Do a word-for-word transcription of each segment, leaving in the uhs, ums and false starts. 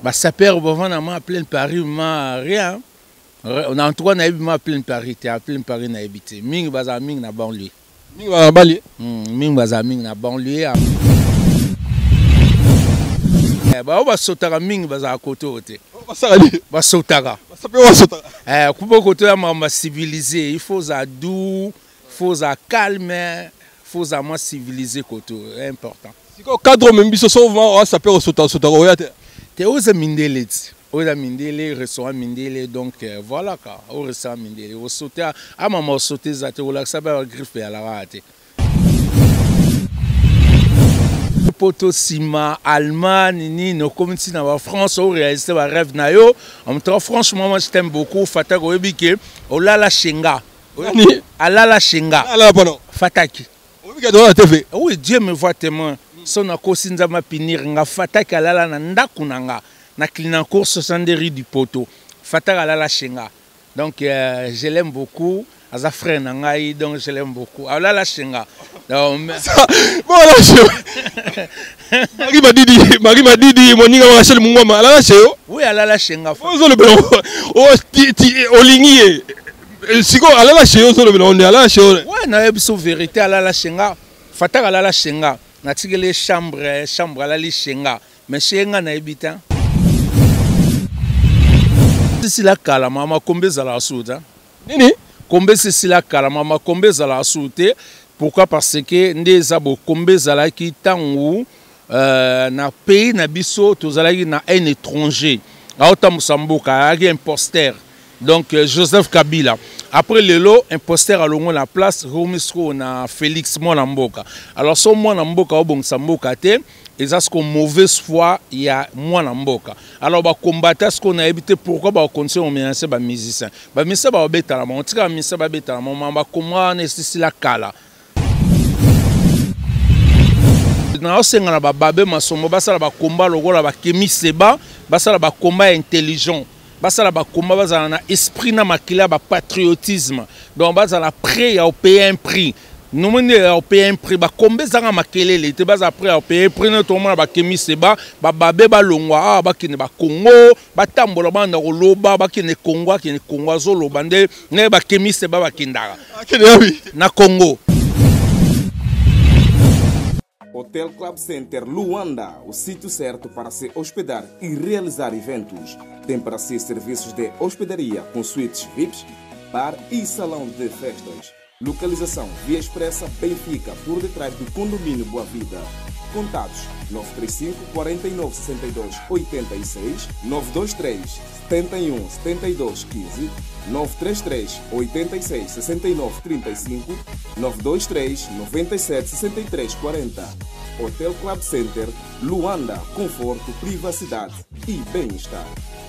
Bah sapeur bovin na plein Paris ma rien. On a en trois na ma plein Paris, t'es à plein Paris na habité. Ming baza ming na banlieue. Ming baza banlieue. Ming baza ming na banlieue. Eh bah on va sauter à ming baza à côté côté. On va aller. Bah sauter. Bah sapeur va sauter. Eh coupe côté à ma civilisé, il faut ça doux, faut ça calme, faut ça moins civilisé côté, c'est important. Si le cadre même biso souvent on sapeur sauter sauter royate. T'es aux Mindele, aux Mindele, restaurant Mindele, donc euh, voilà quoi, au restaurant Mindele, au sauter, à maman sauter, ça te relaxe, ça va griffer à la rate. Poto Sima, Allemagne, ni nos communautés dans la France, au réalisé un rêve nayo. En même temps, franchement, moi je t'aime beaucoup. Fataki Oebike, Olala Shenga. Alala Shenga. Alala pardon. Fataki. Oebike dans la T V. Oui, Dieu me voit témoin. Son akosinza ma pinir nga Fataki alala na ndaku nanga na Clignancourt soixante-deux rue du Poto. Fataki alala Shenga. Donc euh, je l'aime beaucoup. Aza frère nangai, donc je l'aime beaucoup. Alala Shenga. Donc voilà je. Marie m'a dit Marie m'a dit mon ninga Rachel Mungoma alala Sheo. Oui, alala Shenga. Ozo le belo. O ti ti olingi. Siko alala Sheo ozo le belo on est alala Sheo. Ouais, na ebiso vérité alala Shenga. Fataki alala Shenga. Natique les chambres, chambre à la Shenga. Mais Shenga na habita. Si la kalama ma kombe za la souda. Nini? Kombe si la kalama ma kombe za la soude. Pourquoi? Parce que ndeza bo kombe za la ki tangu euh, na pays na biso tozalaki na un étranger. Aota Musamboka, agi imposteur. Donc euh, Joseph Kabila. Après le lot, imposteur à l'ongo la place, Romisco na Félix Mwanamboka. Alors, son Mwanamboka au bon Samboka te, et ça, ce qu'on mauvaise foi, il y a Mwanamboka. Alors, bah combattre ce qu'on a évité, pourquoi bah continuer on menacer bah musicien. Bah musicien bah bêta la on tire musicien bah bêta la maman bah comment nécessite la kala. Na osenga na ba babe masomo ba sala ba combat logo la ba kemi seba, ba sala ba combat intelligent. Basala ba combat bazala na esprit na makila ba patriotisme. Donc bazala prêt à payer un prix. Nous mende à payer un prix ba combat zanga makelele te baza prêt à payer prix na to mona ba kemi seba ba babe ba longwa ba kine ba Congo ba tambola ba na koloba ba kine Congo kine Congo zolo bande ne ba kemi seba ba kindara. Na Congo. Hotel Club Center Luanda, o sítio certo para se hospedar e realizar eventos. Tem para si serviços de hospedaria com suítes V I Ps, bar e salão de festas. Localização Via Expressa Benfica, por detrás do condomínio Boa Vida. Contatos nove três cinco, quatro nove, seis dois, oito seis, nove dois três, sete um, sete dois, um cinco, nove três três, oito seis, seis nove, três cinco, nove dois três, nove sete, seis três, quatro zero. Hotel Club Center, Luanda, conforto, privacidade e bem-estar.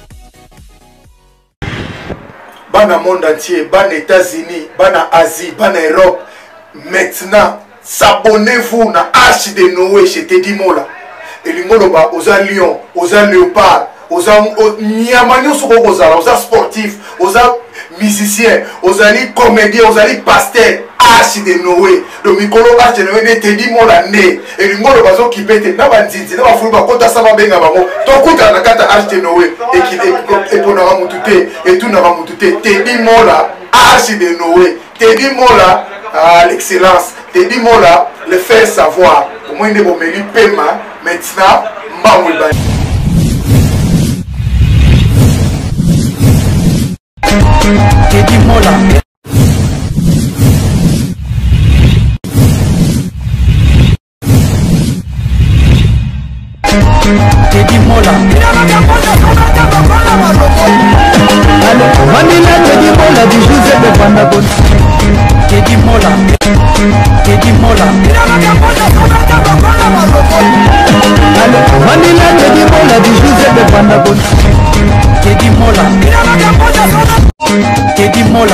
Bana monde entier, bana États-Unis, bana Asie, bana Europe, maintenant, s'abonnez-vous na Arche de Noé chez Teddy Mola. Et les Moloba, aux lions, aux léopards, aux Niamanios, aux sportifs, aux musiciens, aux comédiens, aux pasteurs. Arche de Noé. Le micro Arche de Noé, Teddy Mola né. Et les Moloba, qui pètent, n'a pas dit, n'a pas voulu, pas contre ça, va bien avant. Donc, quand on a Arche de Noé, et qui est pour nous moututer, et tout nous moututer, Teddy Mola, Arche de Noé, Teddy Mola, à l'excellence. Teddy Mola, le faire savoir. Au moins, il y a des paiements. Maintenant, Mamoulba. Teddy Mola. Teddy Mola. Vanilla Teddy Mola du José de Bandabon. Teddy Mola. Teddy Mola. Vanilla Teddy Mola du José de Bandabon. Teddy Mola. Teddy Mola.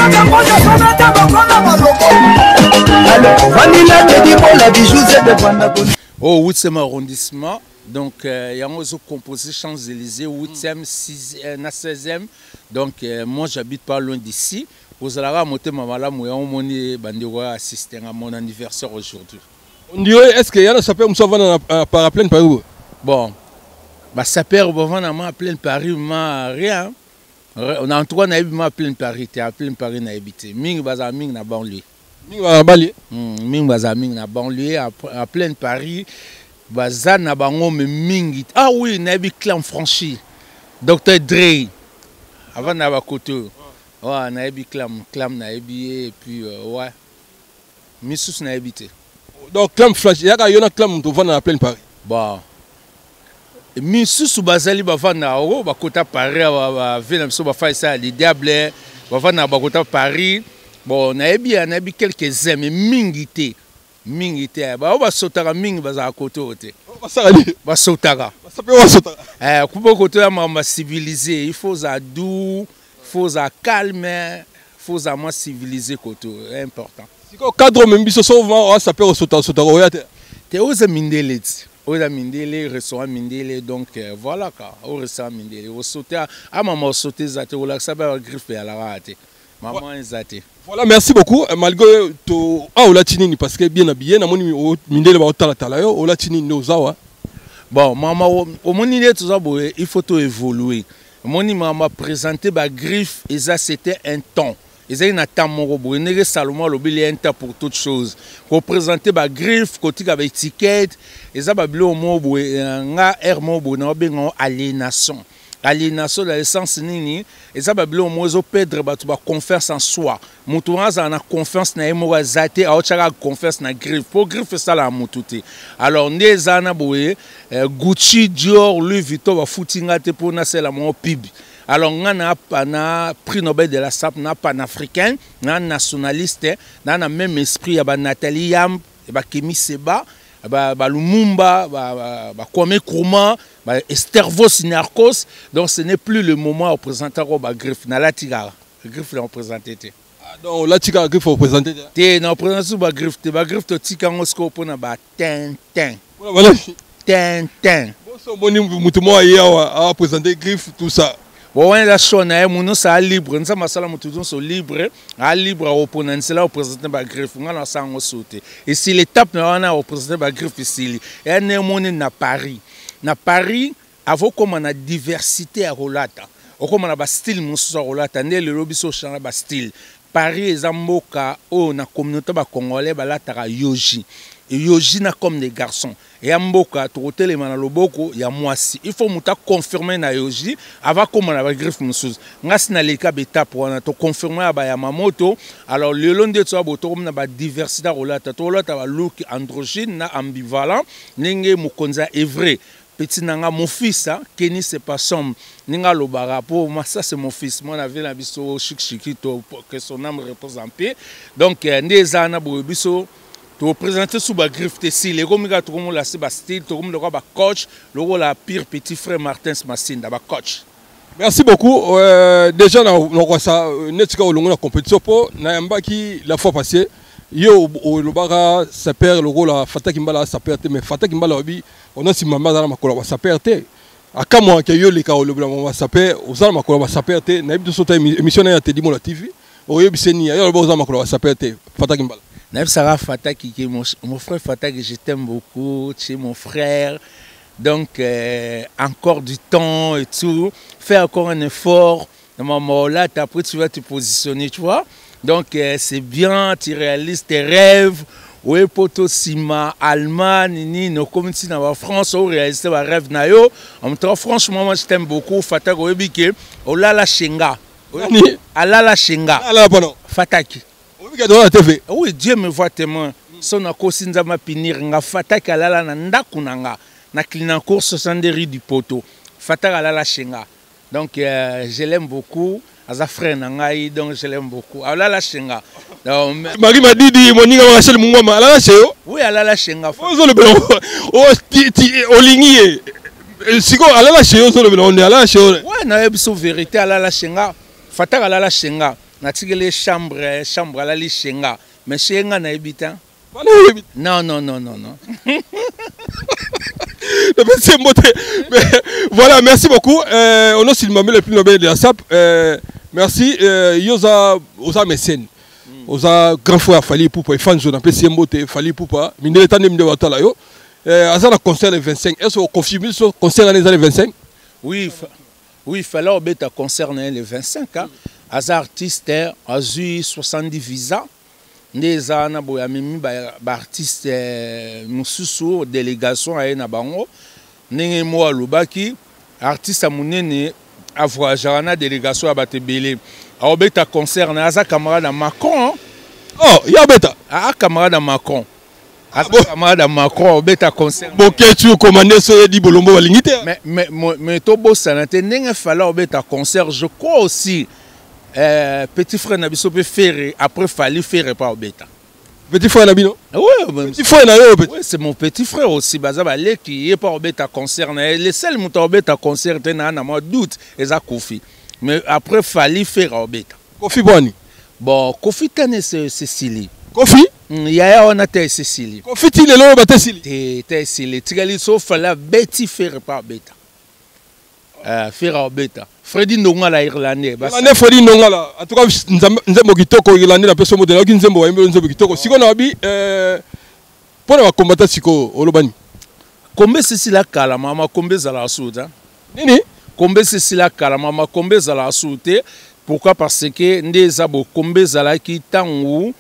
Vanilla Teddy Mola du José de Bandabon. Au huitième arrondissement, donc il euh, y a un composé Champs-Élysées, huitième, seizième. Donc euh, moi j'habite pas loin d'ici. Vous allez monter ma malam et on va assister à mon anniversaire aujourd'hui. On dirait, est-ce qu'il y a un sapeur qui va à Paraplane par où? Bon, Bah sapeur bavana ma plein Paris ma rien. On a en trois na ma plein Paris, t'es à plein Paris na habité. Ming baza ming na banlieue. Ming baza banlieue. Ming baza ming na banlieue à plein Paris. Baza na bango me ming. Ah oui, na habi clan franchi. Docteur Dre. Avant na ba koto. Ouais, na habi clam, clam na habi et puis ouais. Missus na habité. Donc clam flash, yaka yona clam to vana na plein Paris. Bon. Missus bazali bavana o ba kota Paris ba vena biso ba fa ça les diables bavana ba kota Paris. Bon, na habi na habi quelques amis mingité. Mingité ba o ba sotaka mingi baza koto te. Ba sali ba sotaka. Ba sape wa sotaka. Eh kubo koto ya mama civilisé, il faut ça doux, il faut ça calme, il faut ça moins civilisé koto, c'est important. Siko cadre même biso souvent on sape wa sotaka sotaka o ya te. Te oza mindele. Oza mindele restaurant mindele donc euh, voilà quoi, au restaurant mindele, au sauter à maman sauter zate ou la sape wa griffe à la rate. Maman ezate. Voilà, merci beaucoup. Malgré to ah o latini parce que bien habillé na moni mindele ba otala tala yo o latini no zawa. Bon, maman au moni de tout ça il faut tout évoluer. Moni maman présenté ba griffe et ça c'était un temps. Ils ont un temps moro boy nege Salomon lobili un temps pour toute chose. Pour présenter ba griffe côté avec étiquette et ça ba blo mo boy nga air mo boy na bengo aliénation. Aliénation dans le sens nini et ça babilo mozo perdre ba tu ba confiance en soi mutu wana na confiance na emo zate a ochaka confiance na griffe pour griffe ça la mututé alors ndeza na boye Gucci Dior Louis Vuitton ba footinga te pour na sela mon pib alors ngana na prix Nobel de la S A P na panafricain na nationaliste na na même esprit ya ba Nathalie Yam et ba Kemi Seba ba ba Lumumba ba ba Kwame Nkrumah ba Estervos Narcos donc ce n'est plus le moment de présenter ba griffe na la tigara griffe la présenter te donc la tigara griffe présenter te na présenter ba griffe te ba griffe to tikango sko pona ba tintin voilà tintin bon so boni mutu mo ya a présenter griffe tout ça. Bon, la chose est mon ça libre, nous sommes à tout sont libre, à libre à opponent, c'est là au président ba griffe, on a ça on sauter. Et si l'étape on a au président ba griffe ici, et on est monné na Paris. Na Paris, avant comme on a diversité à rolata. Comme on a ba style muso rolata, né le lobby so chana ba style. Paris ezamboka o na communauté ba congolais ba la tara yoji. Et yoji na comme des garçons. Et amboka to hôtel na loboko ya mwasi. Il faut muta confirmer na yoji avant comme on a ba griffe muso. Ngas na leka beta pour na to confirmer ba Yamamoto. Alors le long de ça boto comme na ba diversité rolata. To rolata ba look androgyne na ambivalent. Nenge mukonza est vrai. Petit nanga mon fils hein, Kenny c'est pas somme ninga lobara pour moi ça c'est mon fils moi la ville na biso chic chikito que son âme repose en paix donc ndeza na bo biso to présenter sous ba griffe te si les gomiga to comme la Sébastien to comme le roi ba coach le roi la pire petit frère Martin Massinda ba coach. Merci beaucoup euh, déjà na na ça netika olongo na compétition po na yambaki la fois passée yo le bara ça perd le rôle à Fataki Mbala ça perd mais Fataki Mbala obi on a si maman dans la makola ça perd à quand moi que yo les ka le blanc ça perd aux armes makola ça perd na bitu sota émission na te dimo la T V o yo biseni yo le aux armes makola ça perd Fataki Mbala na Sarah Fataki qui mon, mon frère Fataki je t'aime beaucoup tu es mon frère donc euh, encore du temps et tout fais encore un effort maman là après tu vas te positionner tu vois. Donc euh, c'est bien, tu réalises tes rêves. Oui, poto sima Allemagne, ni nos communautés dans la France, on réalise tes rêves na yo. En même temps, franchement, moi je t'aime beaucoup. Fataki Obike, Olala Shenga. Alala Shenga. Alala pardon. Fataki. Obike dans la T V. Oui, Dieu me voit témoin. Son akosinza ma pinir nga Fataki alala na ndaku nanga. Na Clignancourt soixante-deux rue du Poto. Fataki alala Shenga. Donc euh, je l'aime beaucoup. Aza frère nangai donc je l'aime beaucoup. Alala Shenga. Marie m'a dit di moninga wa Rachel Mungwama alala cheo. Oui, alala Shenga. Ozo le blanc. O ti ti olingi. Siko alala cheo zo le blanc on est alala cheo. Ouais, na ebiso vérité alala Shenga. Fataka alala Shenga. Na tigele chambre chambre alala Shenga. Mais Shenga na ebita. Non non non non non. Voilà, merci beaucoup. Euh, on a aussi le le plus noble de la S A P. Euh, merci. Euh, Yosa, Osa mécène. Osa grand frère Fali Poupa. Et fan zone appelé Siembote Fali Poupa. Mine l'état de Mde Watala yo. aza na concert le vingt-cinq. Est-ce qu'on confirme ce concert les années vingt-cinq? Oui, oui, il fallait obéir concerner les vingt-cinq ans. As artiste a eu soixante-dix visas. Des ana boya mimi ba artiste mususu délégation à na bango. Nenge mo alubaki artiste amunene a voyagé na délégation à Batebele. A obéir concert na asa camarade Macron. Oh, ya beta. Ah camarade Macron. Ah bon camarade Macron obéir concert. Boké tu commander so di bolombo balingité. Mais mais mais to bossa na te nenge fallait obéir concert, je crois aussi. Euh, petit frère Nabiso peut faire après fallait faire pas au bêta. Petit frère Nabino? Oui, petit frère Nayo. Oui, c'est mon petit frère aussi. Bazaba les qui est pas au bêta concert. Les seuls mouton au bêta concert n'a na moi doute et ça Kofi. Mais après fallait faire au bêta. Kofi Boni. Bon, Kofi tane c'est Cécilie. Kofi? Il y a on a té Cécilie. Kofi ti le lo ba Cécilie. Té té Cécilie. Tigali so fallait Betty faire pas au bêta. Euh, faire au bêta. Freddy Ndonga la Irlandais. Irlandais Freddy Ndonga la. En tout cas, nzembo kitoko Irlandais la personne modèle. Qui nzembo wa nzembo kitoko. Siko na bi euh pour na combattre siko olobani. Kombe sisi la kala mama kombe za la souta. Nini? Kombe sisi la kala mama kombe za la souté. Pourquoi? Parce que ndeza bo kombe za la ki tangu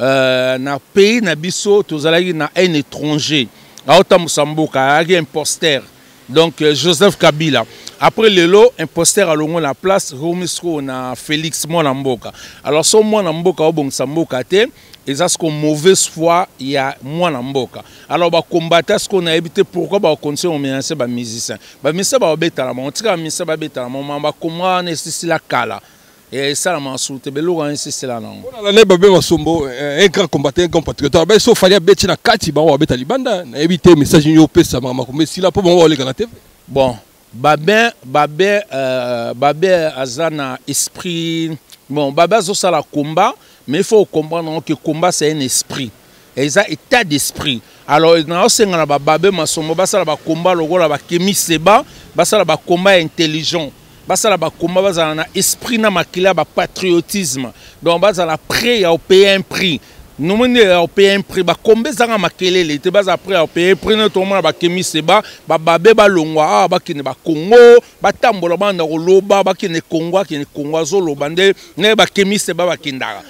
euh na pays na biso tozalaki na un étranger. Aota Musamboka agi imposteur. Donc euh, Joseph Kabila. Après le lot, imposteur à l'ongo la place, Romisco na Félix Mwanamboka. Alors, son Mwanamboka au bon Samboka te, et ça, c'est une mauvaise foi, il y a Mwanamboka. Alors, bah, combattre ce qu'on a évité, pourquoi bah, on continue à menacer les musiciens. Bah, mais ça, bah, bête à la main, on tire à menacer les bêtes à la main, bah, comment nécessite la cala. Et ça, la mansoute, mais l'eau, c'est là, non. L'année, Babé Masombo, un grand combattant, un grand patriote. Alors, il fallait bête na kati, bah, on va bête à l'ibanda, na éviter message au P S A, mais si là, pour moi, on va aller à T V. Bon. Babé, Babé, euh, Babé Azana esprit. Bon, Babé a la combat, mais il faut comprendre que le combat c'est un esprit. Et il y a un état d'esprit. Alors, dans le Babé Masombo, il y a un combat, il y a un kémi seba, il y a un combat intelligent. Il y a un combat, il y a un esprit, il y a un patriotisme. Donc, il y a un prêt à payer un prix. Nous avons payé un prix. Combien de temps makelele était bas après à payer prix notamment ba kemi seba ba babé ba longwa ba kine ba Congo ba tambola ba na loba ba kine Congo kine Congo zolo bande ne ba kemi seba ba kindara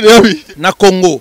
na Congo.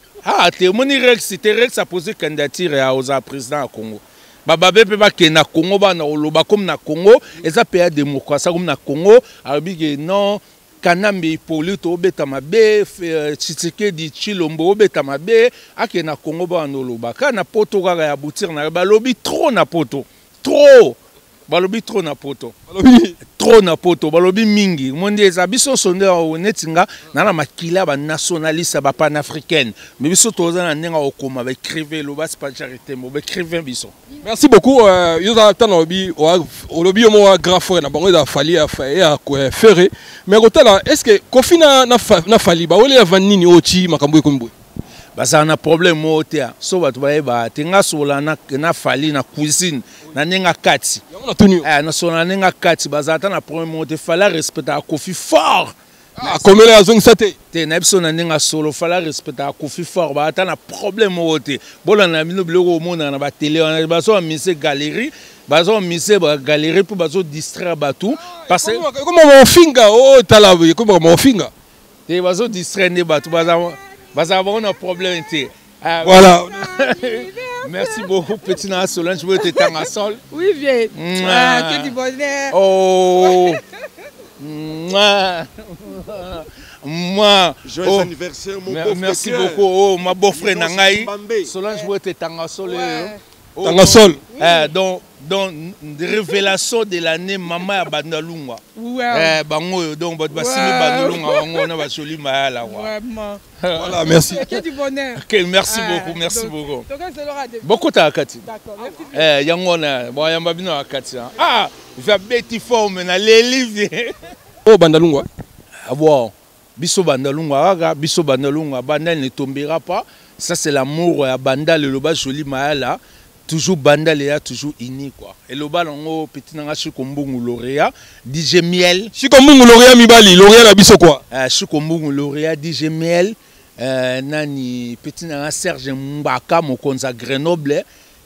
Ah te moni Rex te Rex a posé candidature à président à Congo. Ba babé pe ba kine na Congo ba na loba comme na Congo et ça paye démocratie comme na Congo abi non Kanambe Hippolyte obeta mabe Tshisekedi Tshilombo obeta mabe ake na Congo ba noloba kana poto kaka ya boutir na balobi trop na poto trop balobi trop na poto balobi trop na poto balobi mingi monde eza biso sonde onetinga na na makila ba nationaliste ba panafricaine mais biso toza na ndenga okoma ba écrivain lo ba pas charité mo ba écrivain biso. Merci beaucoup. Yo za tano obi olobi mo grand frère na bango da fali a faire mais kotala est-ce que Kofi na na fali ba ole vanini oti makambo ekombo baza na problème moté so bato ba ba tenga sola na na fali na cuisine na nenga kati eh na sola nenga kati baza ta na problème moté fallait respecter Kofi fort. Ah, comme les azong sate. Te na biso na nenga solo fallait respecter Kofi fort ba ta na problème moté bola na bino biloko mona na ba télé na ba so mise galerie ba so mise ba galerie pour ba so distraire batou parce que comment mon finger oh tala comment mon finger te ba so distraire ne batou ba Parce qu'on a un problème. Ah, voilà. Merci beaucoup, petit Nana Solange. Je veux te tendre à sol. Oui, viens. Ah, que du bonheur. Oh. Moi. Moi. Joyeux oh. anniversaire, mon Mer beau Merci frère. beaucoup. Oh, ma beau-frère Nangaï. Solange, je veux te tendre à sol. Tendre à sol. Donc, donc, révélation de l'année, maman à Bandalunga. Ouais. Eh, bango, donc, votre bassine Bandalunga, on a va joli mal là. Vraiment. Voilà, merci. Que du bonheur. Ok, merci beaucoup, merci donc, beaucoup. Donc, c'est l'heure de... Beaucoup ta Kati. D'accord, merci. Eh, yangona, bon, yamba bino Kati. Ah, je vais bêti forme na les livres. Oh, Bandalunga. Ah bon, biso Bandalunga, raga, biso Bandalunga, Bandal ne tombera pas. Ça c'est l'amour à Bandal le loba joli maala. Toujours Bandal et toujours ini quoi. Et le bal en petit nanga Chikombungu lauréat, D J Miel. Chikombungu lauréat mibali, lauréat la biso quoi. Euh Chikombungu lauréat D J Miel, euh nani petit nanga Serge Mbaka mokonza Grenoble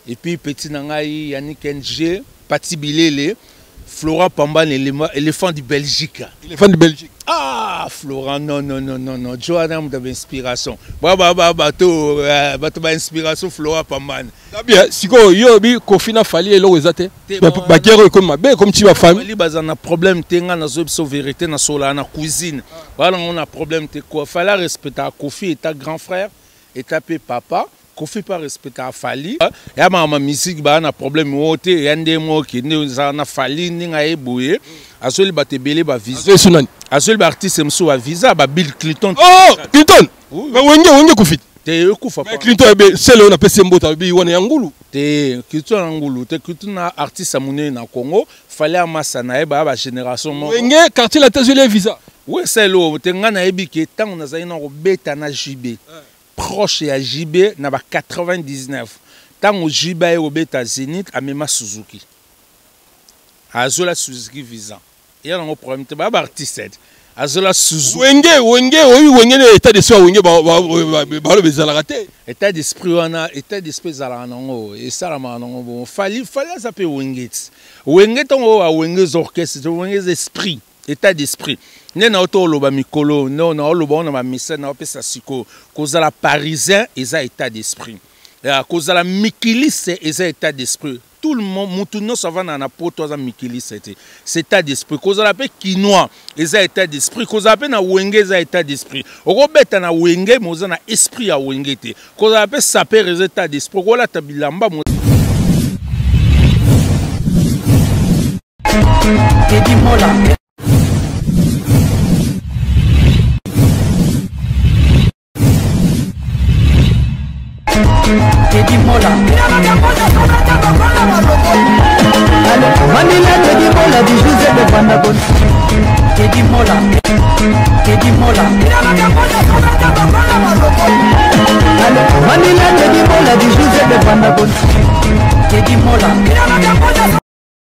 et puis petit nangai Yannick N G Pati Bilele Florent Pamban éléphant de Belgique. Éléphant de Belgique. Ah, Florent, non, non, non, non, non. Joanna m'a donné inspiration. Bah, bah, bah, bateau, bateau, inspiration, Florent Pamban. Bien, si vous avez confiné, fallait le résultat. Bah, guerre comme ma belle, comme tu vas faire. Il y a un problème, tu as une vérité dans la cuisine. Voilà, on a un problème, tu quoi. Fallait respecter Kofi et ta grand frère et ta papa. Kofi pas respecter Fali. Il y a ma musique, bah, un problème. Il y a des mots qui ne Fali, ni a bouillé. Azoli bate belé ba visa. Azoli ba artiste mso ba visa ba Bill Clinton. Oh, Clinton. Mais wenge wenge Kofi. Te kufa pas. Clinton c'est le on appelle Sembota bi wana ngulu. Te Clinton ngulu, te Clinton na artiste amune na Congo, fallait amasa na ba ba génération mo. Wenge quartier la Tazoli visa. Oui, c'est le te ngana ebi ke tant on a zaina robeta na J B. Proche à J B na ba quatre-vingt-dix-neuf. Tant au J B au beta Zénith a Mema Suzuki. Azola Suzuki visa. Il y a un problème, tu vas artiste. Azola Suzuki. Wenge, wenge, oui, wenge, état d'esprit, wenge, bah, bah, bah, le bezalaraté. État d'esprit, on a, état d'esprit, zalanongo, et ça, la manongo, bon, fallait, fallait s'appeler wenge. Wenge, ton, a wenge, orchestre, wenge, esprit, état d'esprit. Né na auto loba mikolo, non, non, loba on a ma mission, na opé sa siko, cause la parisien, et ça, état d'esprit. À cause de la Mikilis, et ça, état d'esprit. Tout le monde, tout le monde, ça va dans la peau, toi, ça Mikilis, c'est état d'esprit. Cause de la paix quinoa, et ça, état d'esprit. Cause de la paix, na wenge, ça, état d'esprit. Au robet, na wenge, mais on a esprit à wenge. Cause de la paix, ça paix, état d'esprit. Voilà, tabilamba, moi. Teddy Mola. Teddy Mola. Manila Teddy Mola du José de Bandagon. Teddy Mola. Teddy Mola. Manila Teddy Mola du José de Bandagon.